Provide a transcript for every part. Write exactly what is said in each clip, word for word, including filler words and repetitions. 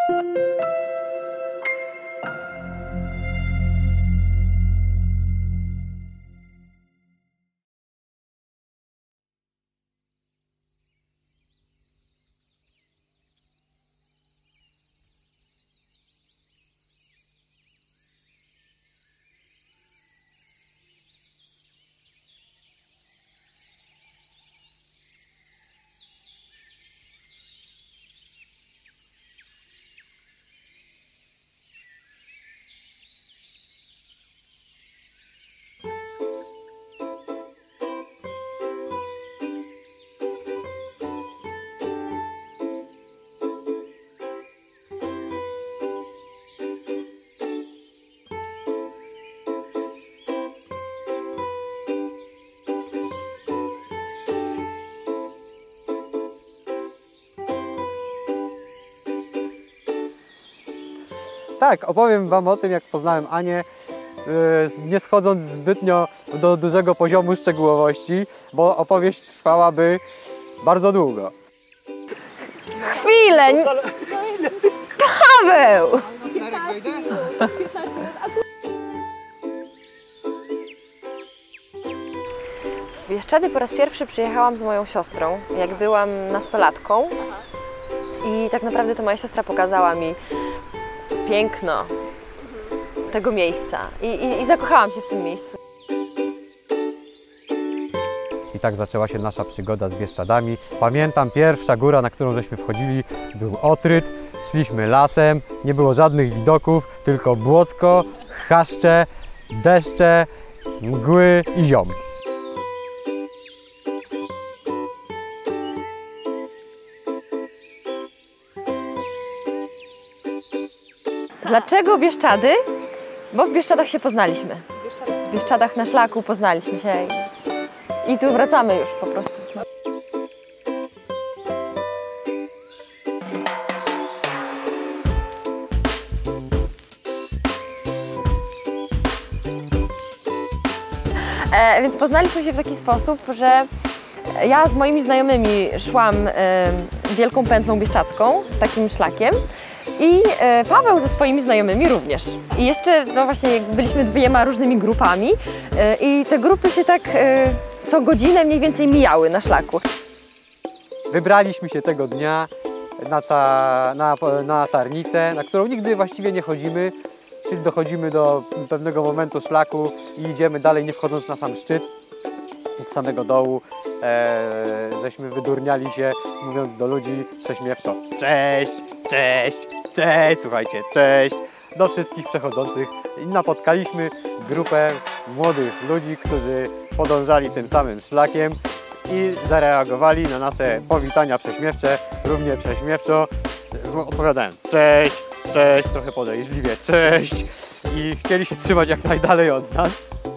Tak, opowiem Wam o tym, jak poznałem Anię, yy, nie schodząc zbytnio do dużego poziomu szczegółowości, bo opowieść trwałaby bardzo długo. Chwilę! Paweł! W Bieszczady po raz pierwszy przyjechałam z moją siostrą, jak byłam nastolatką. I tak naprawdę to moja siostra pokazała mi piękno tego miejsca i, i, i zakochałam się w tym miejscu. I tak zaczęła się nasza przygoda z Bieszczadami. Pamiętam, pierwsza góra, na którą żeśmy wchodzili, był Otryt. Szliśmy lasem, nie było żadnych widoków, tylko błocko, chaszcze, deszcze, mgły i ziom. Dlaczego Bieszczady? Bo w Bieszczadach się poznaliśmy. W Bieszczadach na szlaku poznaliśmy się i, i tu wracamy już po prostu. E, więc poznaliśmy się w taki sposób, że ja z moimi znajomymi szłam e, wielką pętlą bieszczadzką, takim szlakiem. I e, Paweł ze swoimi znajomymi również. I jeszcze, no właśnie, byliśmy dwiema różnymi grupami e, i te grupy się tak e, co godzinę mniej więcej mijały na szlaku. Wybraliśmy się tego dnia na, ca, na, na Tarnicę, na którą nigdy właściwie nie chodzimy, czyli dochodzimy do pewnego momentu szlaku i idziemy dalej, nie wchodząc na sam szczyt. Od samego dołu e, żeśmy wydurniali się, mówiąc do ludzi prześmiewczo: cześć, cześć, cześć, słuchajcie, cześć, do wszystkich przechodzących. I napotkaliśmy grupę młodych ludzi, którzy podążali tym samym szlakiem i zareagowali na nasze powitania prześmiewcze, równie prześmiewczo, odpowiadając cześć, cześć, trochę podejrzliwie cześć, i chcieli się trzymać jak najdalej od nas.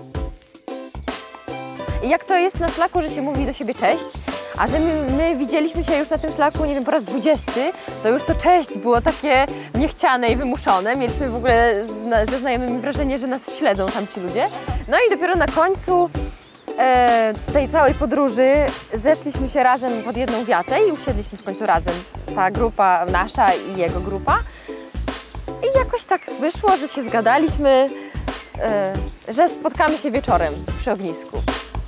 I jak to jest na szlaku, że się mówi do siebie cześć, a że my, my widzieliśmy się już na tym szlaku, nie wiem, po raz dwudziesty, to już to cześć było takie niechciane i wymuszone. Mieliśmy w ogóle z, ze znajomymi wrażenie, że nas śledzą tamci ludzie. No i dopiero na końcu e, tej całej podróży zeszliśmy się razem pod jedną wiatę i usiedliśmy w końcu razem. Ta grupa nasza i jego grupa. I jakoś tak wyszło, że się zgadaliśmy, e, że spotkamy się wieczorem przy ognisku.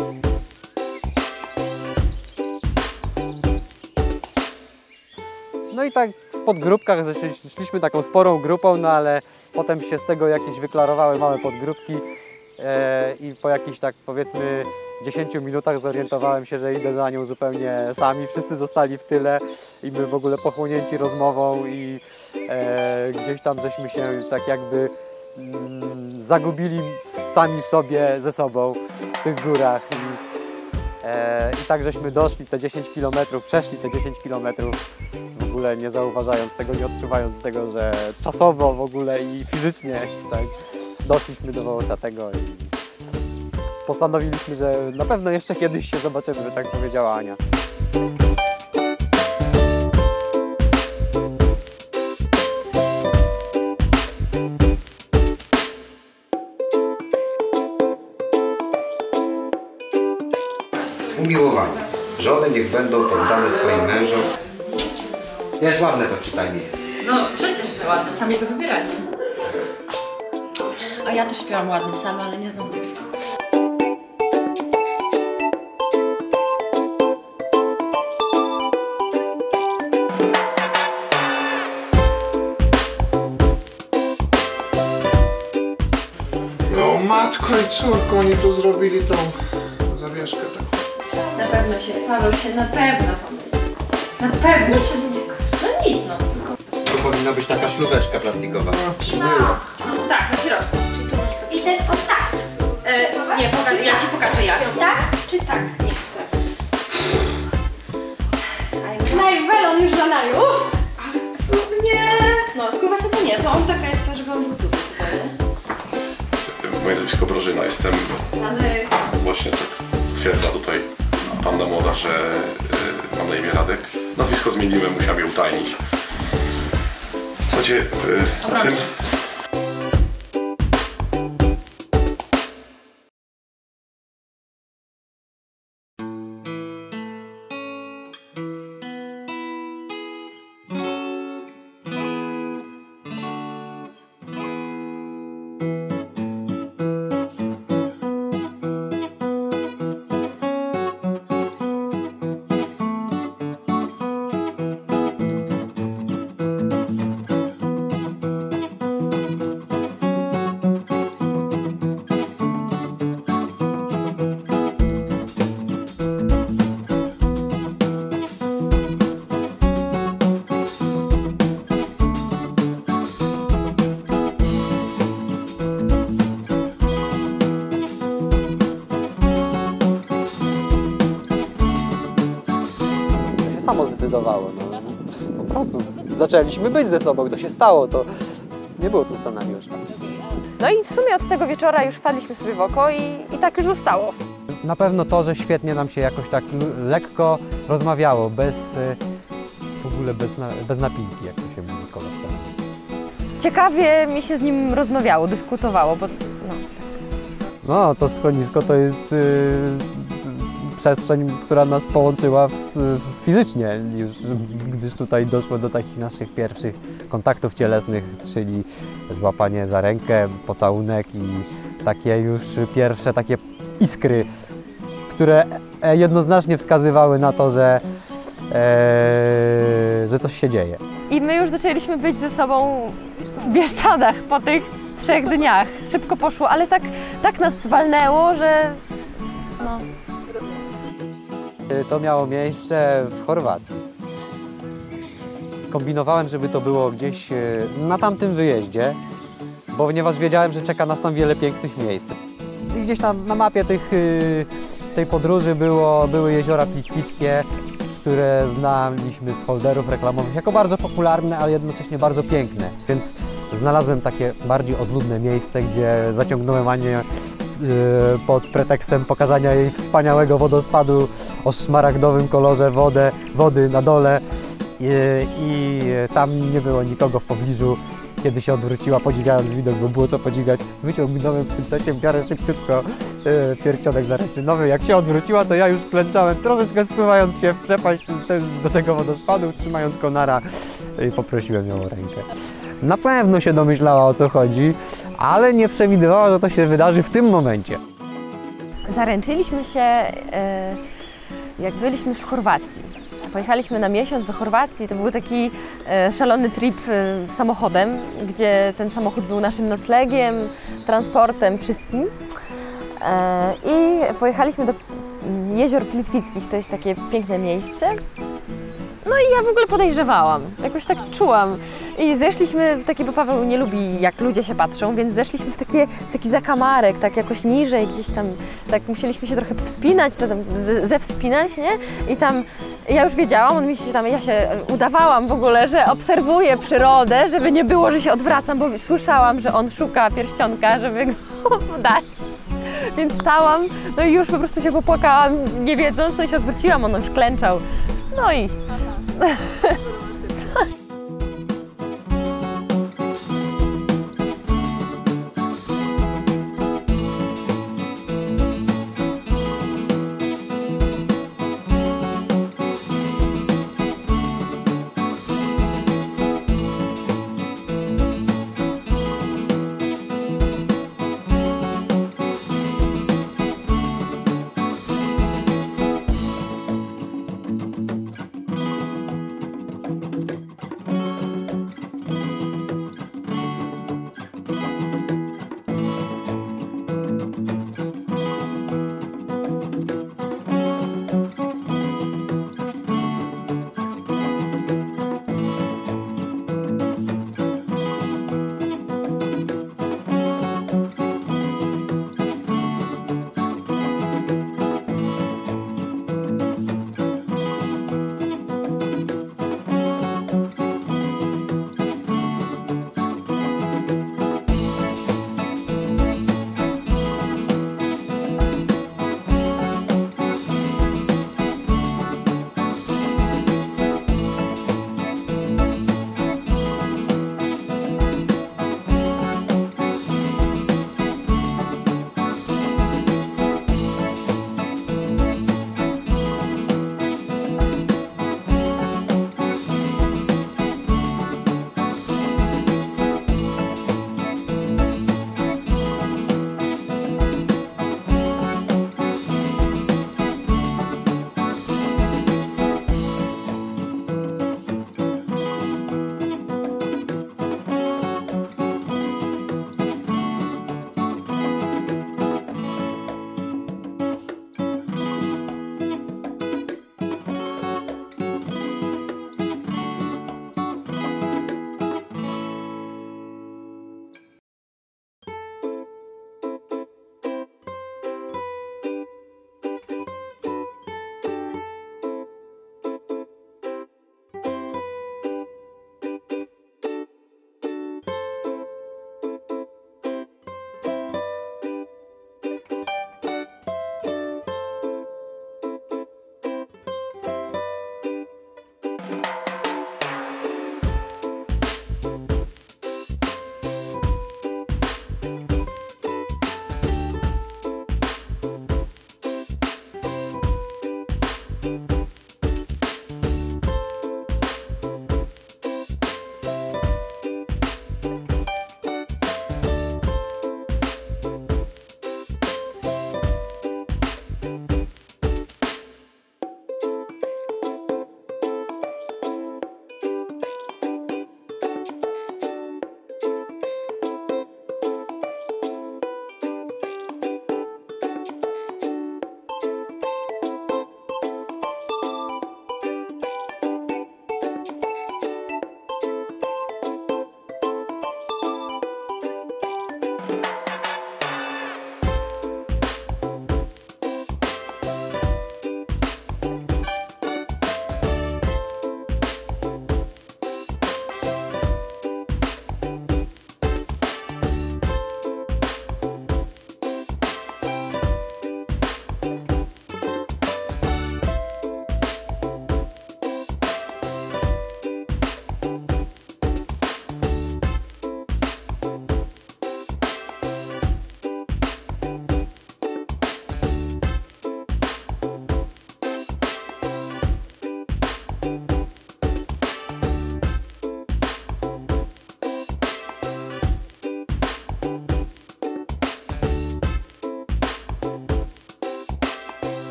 No i tak w podgrupkach szliśmy taką sporą grupą, no ale potem się z tego jakieś wyklarowały małe podgrupki e, i po jakichś tak powiedzmy dziesięciu minutach zorientowałem się, że idę za nią zupełnie sami. Wszyscy zostali w tyle i my w ogóle pochłonięci rozmową i e, gdzieś tam żeśmy się tak jakby mm, zagubili sami w sobie, ze sobą w tych górach. I, e, i tak żeśmy doszli te dziesięć kilometrów, przeszli te dziesięć kilometrów. W ogóle nie zauważając tego, nie odczuwając tego, że czasowo w ogóle i fizycznie tak, doszliśmy do Wołosatego i postanowiliśmy, że na pewno jeszcze kiedyś się zobaczymy, tak powiedziała Ania. Umiłowanie. Żony niech będą poddane swoim mężom. Jest ładne to czytanie. No przecież, że ładne, sami go wybieraliśmy. A ja też śpiewam ładny psalm, ale nie znam tekstu. No matko i córko, oni tu zrobili tą zawieszkę taką. Na pewno się, Paweł się na pewno pomylił. Na pewno się z... No nic no. To powinna być taka ślubeczka plastikowa. No, tak, na środku. Czyli tu masz... I też o tak. E, nie, poka- ja ci pokażę jak. Tak czy tak? Nie, tak. Najwelon już za nami. Ale cudnie! No, tylko właśnie to nie, to on taka jest, żeby on był tutaj, nie? Moje nazwisko Brożyna, jestem Ale... właśnie tak twierdza tutaj panna młoda, że y, mam na imię Radek. Nazwisko zmieniłem, musiałem je utajnić. Słuchajcie, y, na tym... Samo zdecydowało. No. Po prostu zaczęliśmy być ze sobą, to się stało, to nie było tu scenariusza. No i w sumie od tego wieczora już wpadliśmy sobie w oko i, i tak już zostało. Na pewno to, że świetnie nam się jakoś tak l- lekko rozmawiało, bez y, w ogóle bez, na, bez napinki, jak to się mówi kolokwialnie. Ciekawie mi się z nim rozmawiało, dyskutowało, bo no. No, to schronisko to jest y, przestrzeń, która nas połączyła w, fizycznie już, gdyż tutaj doszło do takich naszych pierwszych kontaktów cielesnych, czyli złapanie za rękę, pocałunek i takie już pierwsze takie iskry, które jednoznacznie wskazywały na to, że, e, że coś się dzieje. I my już zaczęliśmy być ze sobą w Bieszczadach po tych trzech dniach. Szybko poszło, ale tak, tak nas zwalnęło, że no. To miało miejsce w Chorwacji. Kombinowałem, żeby to było gdzieś na tamtym wyjeździe, bo ponieważ wiedziałem, że czeka nas tam wiele pięknych miejsc. I gdzieś tam na mapie tych, tej podróży było, były jeziora Plitwickie, które znaliśmy z folderów reklamowych jako bardzo popularne, ale jednocześnie bardzo piękne. Więc znalazłem takie bardziej odludne miejsce, gdzie zaciągnąłem Anię pod pretekstem pokazania jej wspaniałego wodospadu o szmaragdowym kolorze wodę, wody na dole i, i tam nie było nikogo w pobliżu. Kiedy się odwróciła, podziwiając widok, bo było co podziwiać, wyciągnąłem w tym czasie w miarę szybciutko yy, pierścionek zaręczynowy. Jak się odwróciła, to ja już klęczałem, troszeczkę zsuwając się w przepaść te, do tego wodospadu, trzymając konara i poprosiłem ją o rękę. Na pewno się domyślała, o co chodzi, ale nie przewidywała, że to się wydarzy w tym momencie. Zaręczyliśmy się, e, jak byliśmy w Chorwacji. Pojechaliśmy na miesiąc do Chorwacji, to był taki e, szalony trip e, samochodem, gdzie ten samochód był naszym noclegiem, transportem, wszystkim. E, I pojechaliśmy do Jezior Plitwickich, to jest takie piękne miejsce. No i ja w ogóle podejrzewałam, jakoś tak czułam. I zeszliśmy w takie, bo Paweł nie lubi, jak ludzie się patrzą, więc zeszliśmy w takie, taki zakamarek, tak jakoś niżej, gdzieś tam, tak musieliśmy się trochę wspinać, czy tam ze, zewspinać, nie? I tam ja już wiedziałam, on mi się tam, ja się udawałam w ogóle, że obserwuję przyrodę, żeby nie było, że się odwracam, bo słyszałam, że on szuka pierścionka, żeby go dać. Więc stałam, no i już po prostu się popłakałam, nie wiedząc, no i się odwróciłam, on już klęczał. No i...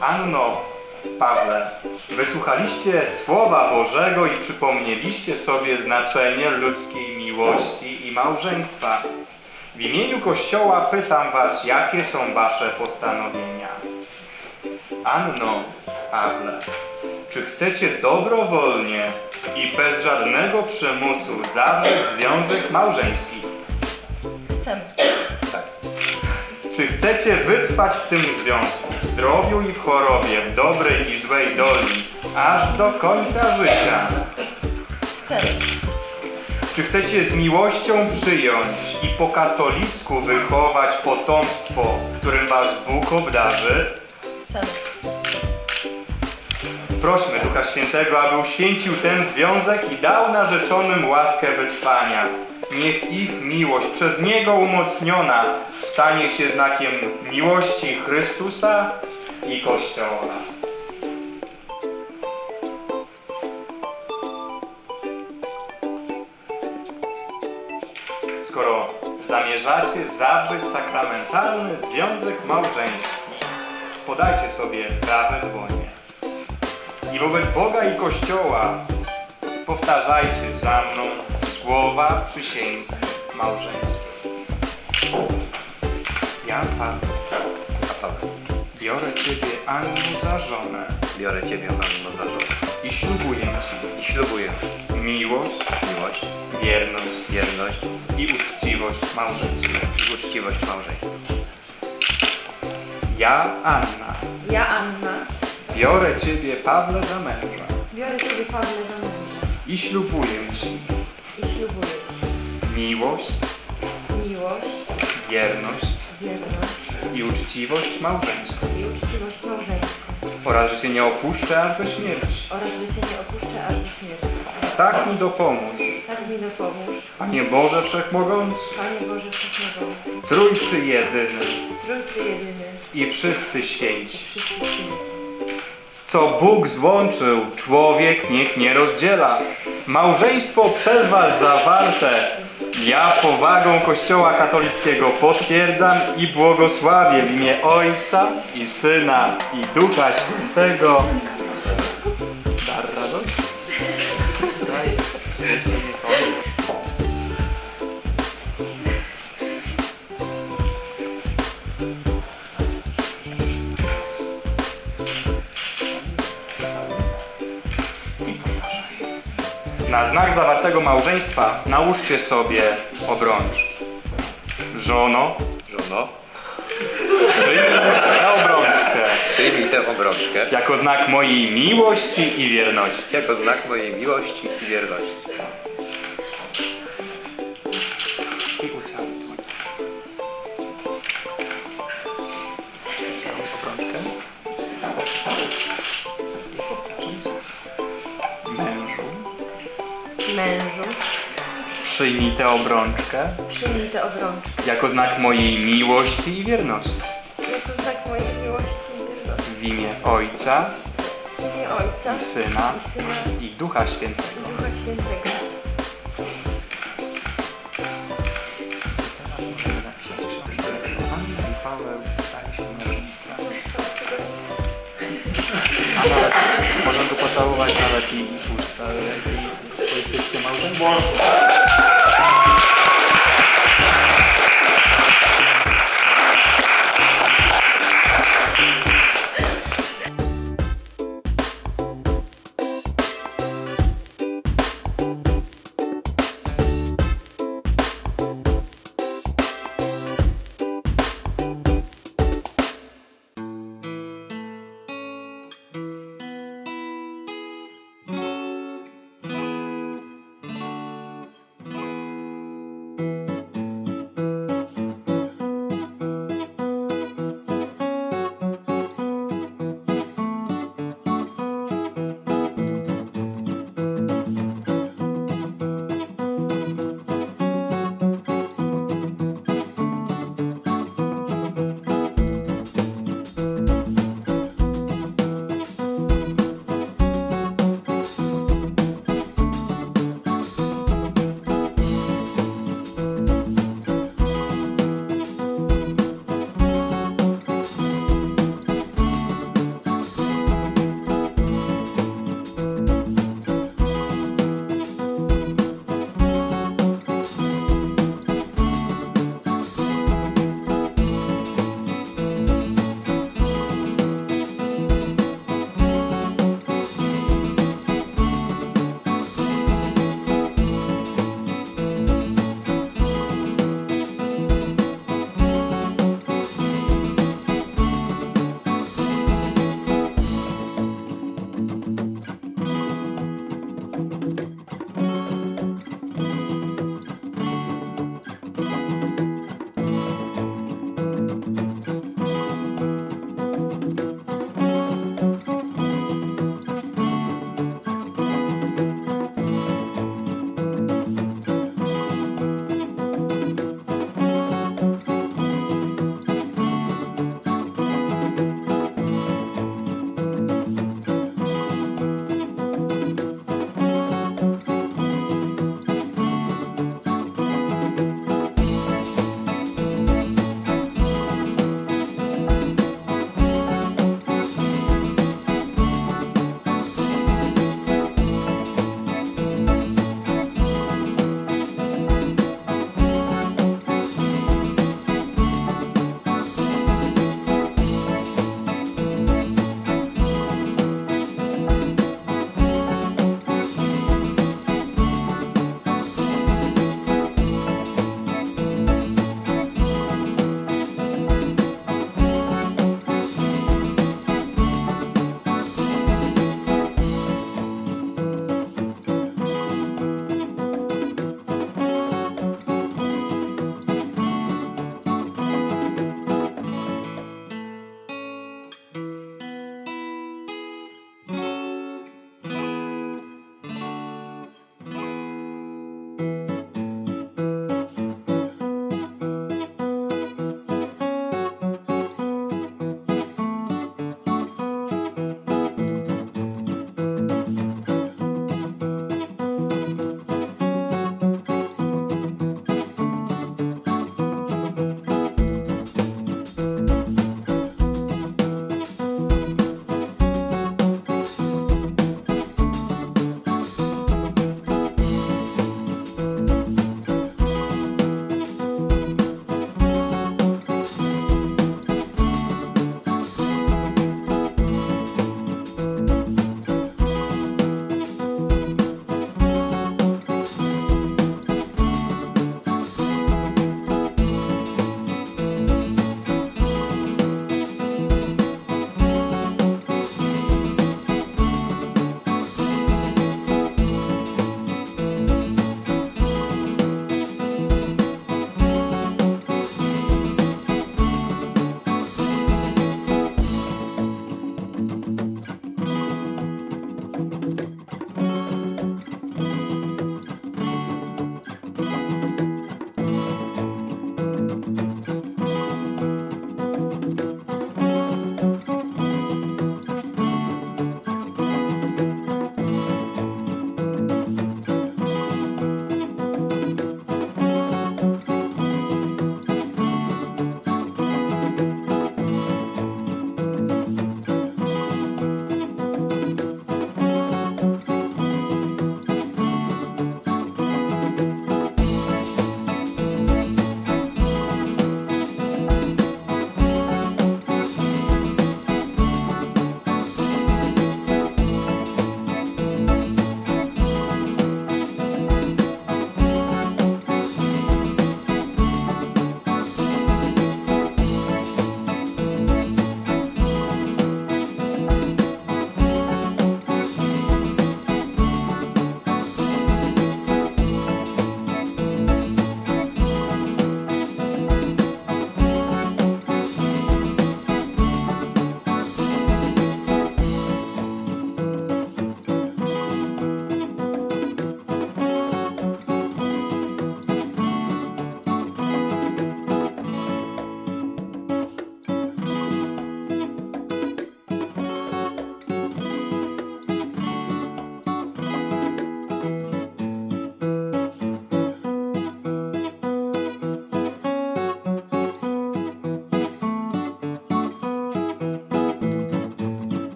Anno, Pawle, wysłuchaliście Słowa Bożego i przypomnieliście sobie znaczenie ludzkiej miłości i małżeństwa. W imieniu Kościoła pytam was, jakie są wasze postanowienia. Anno, Pawle, czy chcecie dobrowolnie i bez żadnego przymusu zawrzeć związek małżeński? Chcemy. Tak. Czy chcecie wytrwać w tym związku, w zdrowiu i w chorobie, w dobrej i złej doli, aż do końca życia? Chcemy. Czy chcecie z miłością przyjąć i po katolicku wychować potomstwo, którym was Bóg obdarzy? Chcemy. Prośmy Ducha Świętego, aby uświęcił ten związek i dał narzeczonym łaskę wytrwania. Niech ich miłość przez Niego umocniona stanie się znakiem miłości Chrystusa i Kościoła. Skoro zamierzacie zawrzeć sakramentalny związek małżeński, podajcie sobie prawe dłonie. I wobec Boga i Kościoła powtarzajcie za mną słowa przysięgi małżeńskiej. Ja, Paweł, biorę Ciebie, Anno, za żonę Biorę Ciebie, Anno, za żonę i ślubuję Ci i ślubuję miłość, miłość, wierność wierność i uczciwość małżeńską. i uczciwość małżeńską. Ja, Anna, Ja, Anna, biorę Ciebie, Pawle, za męża biorę Ciebie, Pawle, za męża i ślubuję Ci i ślubuję Ci miłość, miłość, wierność wierność i uczciwość małżeńską i uczciwość małżeńską oraz, że Cię nie opuszczę aż do śmierci. oraz, że Cię nie opuszczę aż do śmierci. Tak mi dopomóż, Tak mi dopomóż, Panie Boże Wszechmogący, Panie Boże Wszechmogący, Trójcy Jedyny Trójcy Jedyny i wszyscy święci. i wszyscy święci. Co Bóg złączył, człowiek niech nie rozdziela. Małżeństwo przez was zawarte ja powagą Kościoła katolickiego potwierdzam i błogosławię w imię Ojca i Syna i Ducha Świętego. Dar radości. Na znak zawartego małżeństwa nałóżcie sobie obrącz. Żono, Żono, przyjmij tę obrączkę przyjmij tę obrączkę jako znak mojej miłości i wierności. jako znak mojej miłości i wierności. I ucałuj dłoń. Ucałuj obrączkę. I powtarzam słów. Mężu, Mężu, przyjmij tę obrączkę przyjmij tę obrączkę jako znak mojej miłości i wierności. jako znak mojej miłości i wierności. W imię Ojca W imię Ojca i Syna i Syna i Ducha Świętego. i Ducha Świętego. Teraz możemy napisać książkę. Anna i Paweł stali się mężczyznami. A nawet możemy go pocałować nawet i w usta, i jesteście małżeństwem.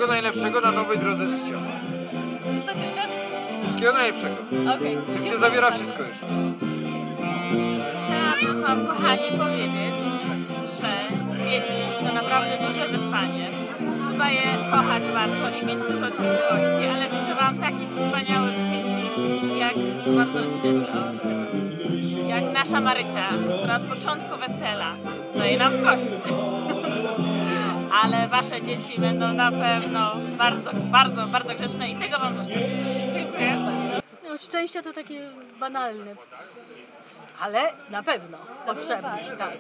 Wszystkiego najlepszego na nowej drodze życia. Coś jeszcze? Wszystkiego najlepszego. Okej. W tym się zawiera wszystko jeszcze. Chciałabym Wam, kochani, powiedzieć, że dzieci to naprawdę duże wyzwanie. Trzeba je kochać bardzo i mieć dużo cierpliwości, ale życzę Wam takich wspaniałych dzieci, jak bardzo świetle, o, świetle, jak nasza Marysia, która od początku wesela daje nam w kość. Ale Wasze dzieci będą na pewno bardzo, bardzo, bardzo grzeczne i tego Wam życzę. Dziękuję bardzo. No, szczęście to takie banalne, ale na pewno potrzebne, tak.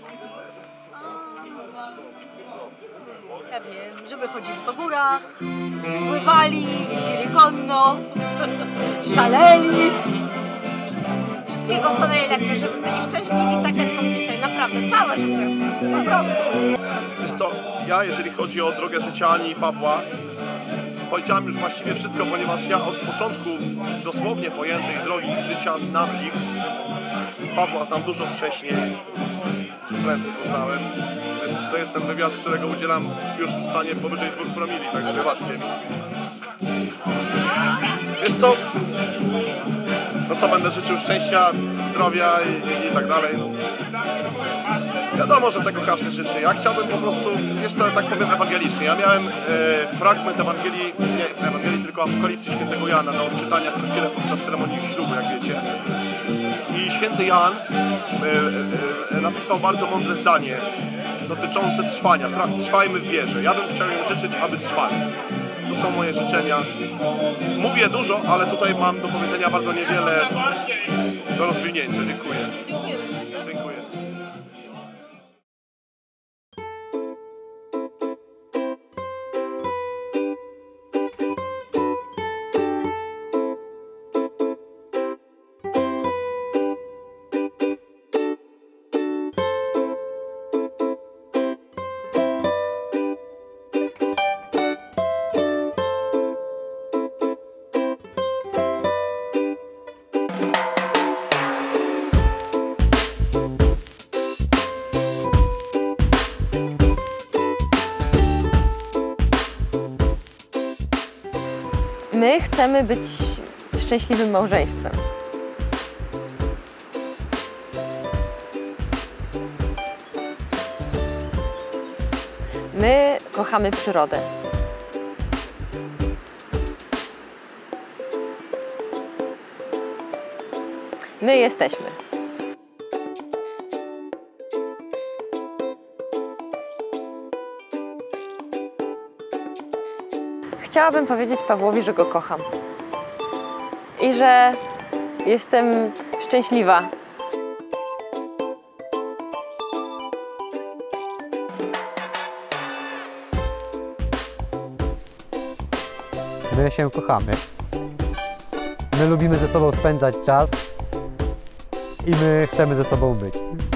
Ja wiem, żeby chodzili po górach, pływali, jeździli konno, szaleli. Wszystkiego co najlepsze, żeby byli szczęśliwi tak jak są dzisiaj, naprawdę, całe życie, po prostu. Wiesz co, ja jeżeli chodzi o drogę życia Ani i Pawła, powiedziałem już właściwie wszystko, ponieważ ja od początku dosłownie pojętej drogi życia znam ich. Pawła znam dużo wcześniej, już prędzej poznałem. To jest, to jest ten wywiad, którego udzielam już w stanie powyżej dwóch promili, także wybaczcie mi. Wiesz co, no co będę życzył szczęścia, zdrowia i, i, i tak dalej. Wiadomo, że tego każdy życzy. Ja chciałbym po prostu, wiesz co, tak powiem ewangelicznie. Ja miałem e, fragment Ewangelii, nie Ewangelii, tylko Apokalipsy świętego Jana na odczytania w kościele podczas ceremonii ślubu, jak wiecie. I święty Jan e, e, napisał bardzo mądre zdanie dotyczące trwania. Trwajmy w wierze. Ja bym chciał im życzyć, aby trwali. To są moje życzenia. Mówię dużo, ale tutaj mam do powiedzenia bardzo niewiele do rozwinięcia. Dziękuję. Dziękuję. My chcemy być szczęśliwym małżeństwem. My kochamy przyrodę. My jesteśmy. Chciałabym powiedzieć Pawłowi, że go kocham i że jestem szczęśliwa. My się kochamy. My lubimy ze sobą spędzać czas i my chcemy ze sobą być.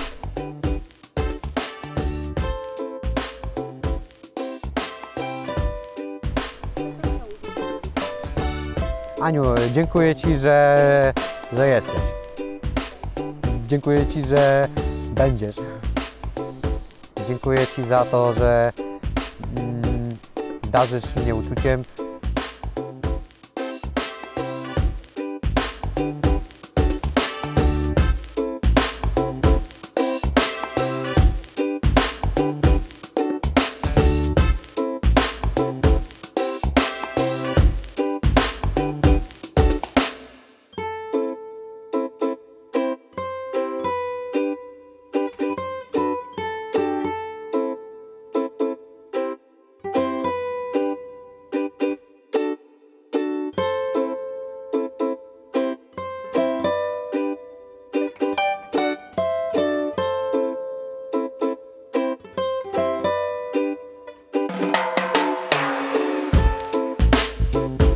Aniu, dziękuję Ci, że, że jesteś. Dziękuję Ci, że będziesz. Dziękuję Ci za to, że mm, darzysz mnie uczuciem. Thank you.